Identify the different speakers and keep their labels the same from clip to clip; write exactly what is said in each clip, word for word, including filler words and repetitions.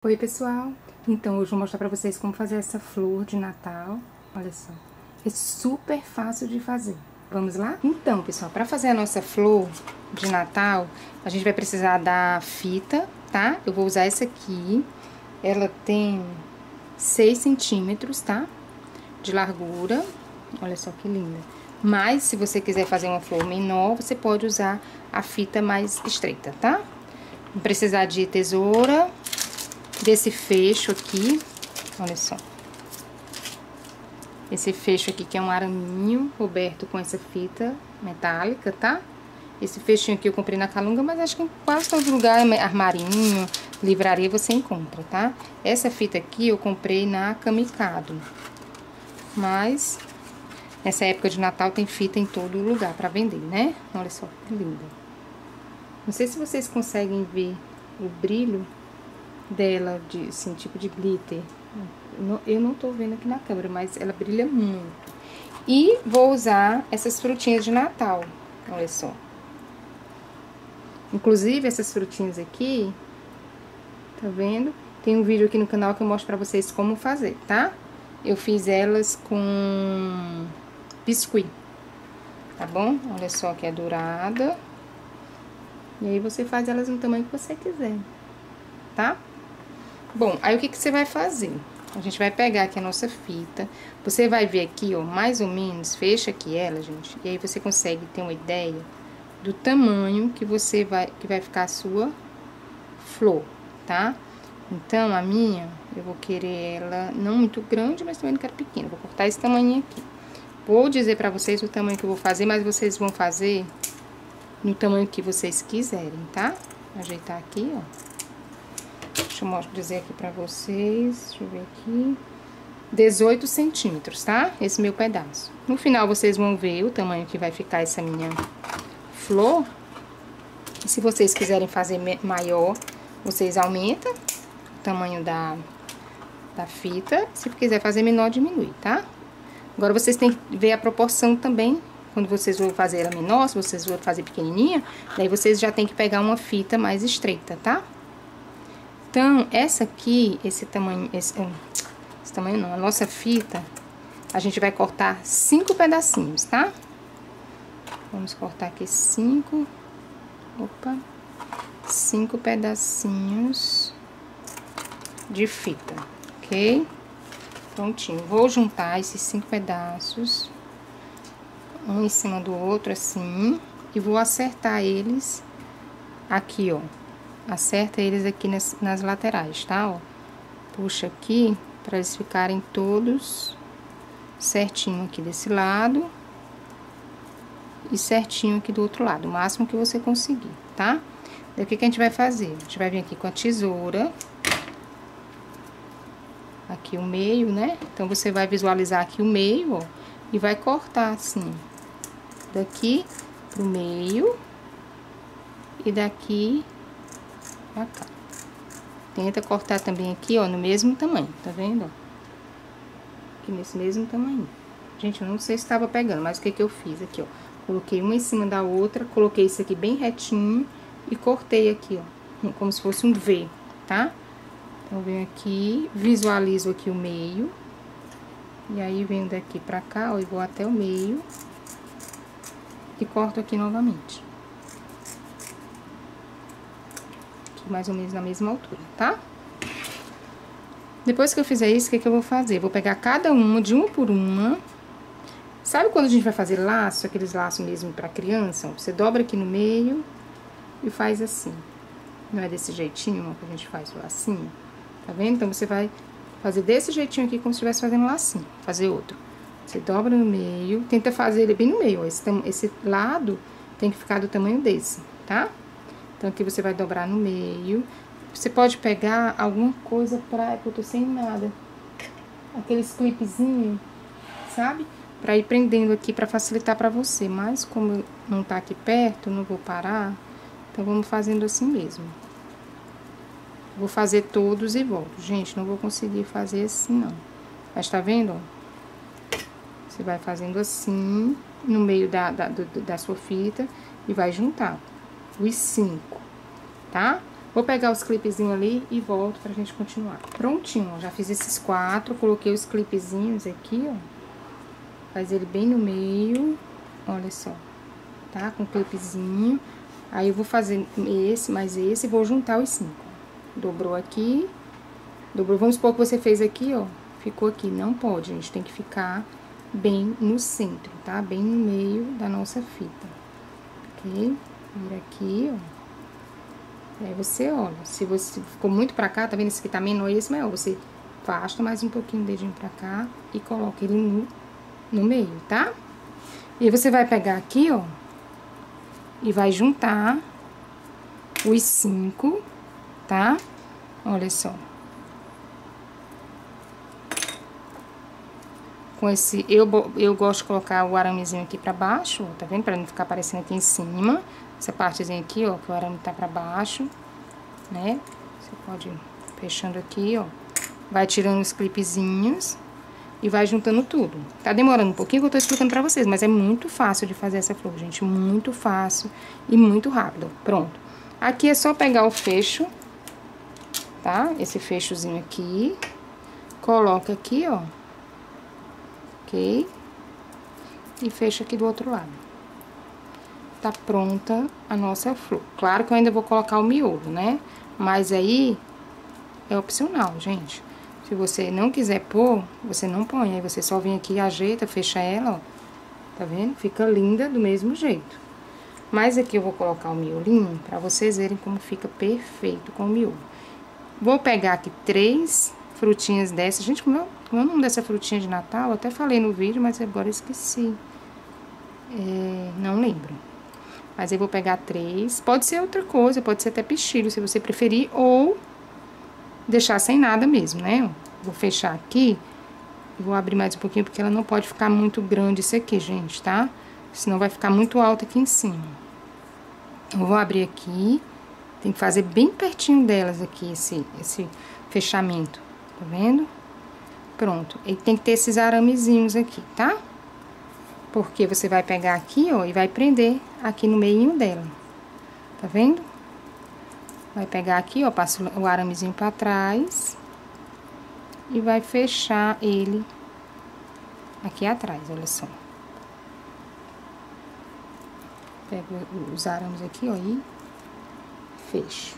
Speaker 1: Oi pessoal, então hoje eu vou mostrar pra vocês como fazer essa flor de Natal. Olha só, é super fácil de fazer. Vamos lá? Então pessoal, pra fazer a nossa flor de Natal, a gente vai precisar da fita, tá? Eu vou usar essa aqui, ela tem seis centímetros, tá? De largura, olha só que linda. Mas se você quiser fazer uma flor menor, você pode usar a fita mais estreita, tá? Vou precisar de tesoura, desse fecho aqui, olha só. Esse fecho aqui que é um araminho coberto com essa fita metálica, tá? Esse fechinho aqui eu comprei na Calunga, mas acho que em quase todo lugar, armarinho, livraria, você encontra, tá? Essa fita aqui eu comprei na Camicado. Mas, nessa época de Natal tem fita em todo lugar pra vender, né? Olha só que linda. Não sei se vocês conseguem ver o brilho dela, de, assim, tipo de glitter. Eu não tô vendo aqui na câmera, mas ela brilha muito. E vou usar essas frutinhas de Natal, olha só. Inclusive, essas frutinhas aqui, tá vendo? Tem um vídeo aqui no canal que eu mostro pra vocês como fazer, tá? Eu fiz elas com biscuit, tá bom? Olha só que é dourada. E aí, você faz elas no tamanho que você quiser, tá? Bom, aí o que que você vai fazer? A gente vai pegar aqui a nossa fita. Você vai ver aqui, ó, mais ou menos, fecha aqui ela, gente. E aí você consegue ter uma ideia do tamanho que você vai, que vai ficar a sua flor, tá? Então, a minha, eu vou querer ela não muito grande, mas também não quero pequena. Vou cortar esse tamanho aqui. Vou dizer pra vocês o tamanho que eu vou fazer, mas vocês vão fazer no tamanho que vocês quiserem, tá? Ajeitar aqui, ó. Deixa eu dizer aqui pra vocês, deixa eu ver aqui, dezoito centímetros, tá? Esse meu pedaço. No final, vocês vão ver o tamanho que vai ficar essa minha flor. E se vocês quiserem fazer maior, vocês aumentam o tamanho da, da fita. Se quiser fazer menor, diminui, tá? Agora, vocês têm que ver a proporção também. Quando vocês vão fazer ela menor, se vocês vão fazer pequenininha, daí vocês já tem que pegar uma fita mais estreita, tá? Então, essa aqui, esse tamanho, esse, esse tamanho não, a nossa fita, a gente vai cortar cinco pedacinhos, tá? Vamos cortar aqui cinco, opa, cinco pedacinhos de fita, ok? Prontinho, vou juntar esses cinco pedaços, um em cima do outro, assim, e vou acertar eles aqui, ó. Acerta eles aqui nas, nas laterais, tá? Ó. Puxa aqui, pra eles ficarem todos certinho aqui desse lado. E certinho aqui do outro lado, o máximo que você conseguir, tá? Daí, o que que a gente vai fazer? A gente vai vir aqui com a tesoura. Aqui o meio, né? Então, você vai visualizar aqui o meio, ó. E vai cortar assim. Daqui pro meio. E daqui pra cá. Tenta cortar também aqui, ó, no mesmo tamanho, tá vendo? Aqui nesse mesmo tamanho. Gente, eu não sei se estava pegando, mas o que que eu fiz aqui, ó? Coloquei uma em cima da outra, coloquei isso aqui bem retinho e cortei aqui, ó, como se fosse um V, tá? Então, eu venho aqui, visualizo aqui o meio. E aí, venho daqui pra cá, ó, e vou até o meio. E corto aqui novamente. Mais ou menos na mesma altura, tá? Depois que eu fizer isso, o que que eu vou fazer? Vou pegar cada uma, de uma por uma. Sabe quando a gente vai fazer laço, aqueles laços mesmo pra criança? Você dobra aqui no meio e faz assim. Não é desse jeitinho que a gente faz o lacinho? Tá vendo? Então, você vai fazer desse jeitinho aqui, como se estivesse fazendo um lacinho. Fazer outro. Você dobra no meio, tenta fazer ele bem no meio, ó. Esse, esse lado tem que ficar do tamanho desse, tá? Então, aqui você vai dobrar no meio. Você pode pegar alguma coisa pra... É que eu tô sem nada. Aqueles clipezinhos, sabe? Pra ir prendendo aqui, pra facilitar pra você. Mas, como não tá aqui perto, não vou parar. Então, vamos fazendo assim mesmo. Vou fazer todos e volto. Gente, não vou conseguir fazer assim, não. Mas, tá vendo, ó? Você vai fazendo assim, no meio da, da, do, da sua fita. E vai juntar os cinco, tá? Vou pegar os clipezinhos ali e volto pra gente continuar. Prontinho, ó, já fiz esses quatro, coloquei os clipezinhos aqui, ó. Faz ele bem no meio, olha só, tá? Com clipezinho. Aí eu vou fazer esse, mais esse, e vou juntar os cinco. Dobrou aqui, dobrou, vamos supor que você fez aqui, ó, ficou aqui. Não pode, gente, tem que ficar bem no centro, tá? Bem no meio da nossa fita, ok? Vira aqui, ó. Aí você olha, se você ficou muito pra cá, tá vendo? Esse aqui tá menor e esse maior. Você afasta mais um pouquinho o dedinho pra cá e coloca ele no, no meio, tá? E aí você vai pegar aqui, ó, e vai juntar os cinco, tá? Olha só. Com esse, eu, eu gosto de colocar o aramezinho aqui pra baixo, ó, tá vendo? Pra não ficar aparecendo aqui em cima. Essa partezinha aqui, ó, que o arame tá pra baixo, né? Você pode ir fechando aqui, ó. Vai tirando os clipezinhos e vai juntando tudo. Tá demorando um pouquinho que eu tô explicando pra vocês, mas é muito fácil de fazer essa flor, gente. Muito fácil e muito rápido. Pronto. Aqui é só pegar o fecho, tá? Esse fechozinho aqui. Coloca aqui, ó. Ok? E fecha aqui do outro lado. Tá pronta a nossa flor. Claro que eu ainda vou colocar o miolo, né? Mas aí é opcional, gente. Se você não quiser pôr, você não põe. Aí você só vem aqui, ajeita, fecha ela, ó. Tá vendo? Fica linda do mesmo jeito. Mas aqui eu vou colocar o miolinho pra vocês verem como fica perfeito com o miolo. Vou pegar aqui três frutinhas dessas. Gente, como é, como é o nome dessa frutinha de Natal? Eu até falei no vídeo, mas agora eu esqueci. É, não lembro. Mas eu vou pegar três. Pode ser outra coisa, pode ser até pichilho, se você preferir. Ou deixar sem nada mesmo, né? Vou fechar aqui. E vou abrir mais um pouquinho, porque ela não pode ficar muito grande isso aqui, gente, tá? Senão vai ficar muito alta aqui em cima. Eu vou abrir aqui. Tem que fazer bem pertinho delas aqui, esse, esse fechamento. Tá vendo? Pronto. E tem que ter esses aramezinhos aqui, tá? Porque você vai pegar aqui, ó, e vai prender aqui no meio dela. Tá vendo? Vai pegar aqui, ó, passa o aramezinho pra trás. E vai fechar ele aqui atrás, olha só. Pego os arames aqui, ó, e fecho.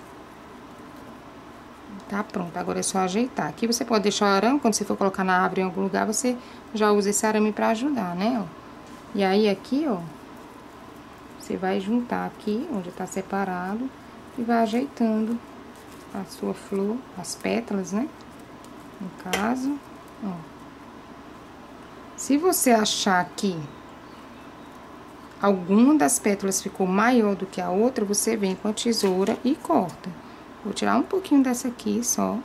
Speaker 1: Tá pronto, agora é só ajeitar. Aqui você pode deixar o arame, quando você for colocar na árvore em algum lugar, você já usa esse arame pra ajudar, né, ó. E aí, aqui, ó, você vai juntar aqui, onde tá separado, e vai ajeitando a sua flor, as pétalas, né? No caso, ó. Se você achar que alguma das pétalas ficou maior do que a outra, você vem com a tesoura e corta. Vou tirar um pouquinho dessa aqui, só.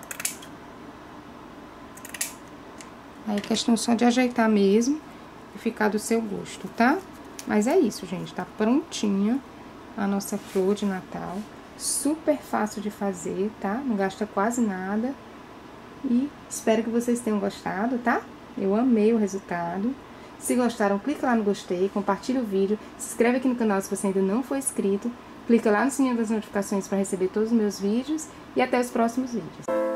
Speaker 1: Aí, é questão só de ajeitar mesmo. Ficar do seu gosto, tá? Mas é isso, gente, tá prontinha a nossa flor de Natal. Super fácil de fazer, tá? Não gasta quase nada. E espero que vocês tenham gostado, tá? Eu amei o resultado. Se gostaram, clica lá no gostei, compartilha o vídeo, se inscreve aqui no canal se você ainda não for inscrito, clica lá no sininho das notificações para receber todos os meus vídeos e até os próximos vídeos.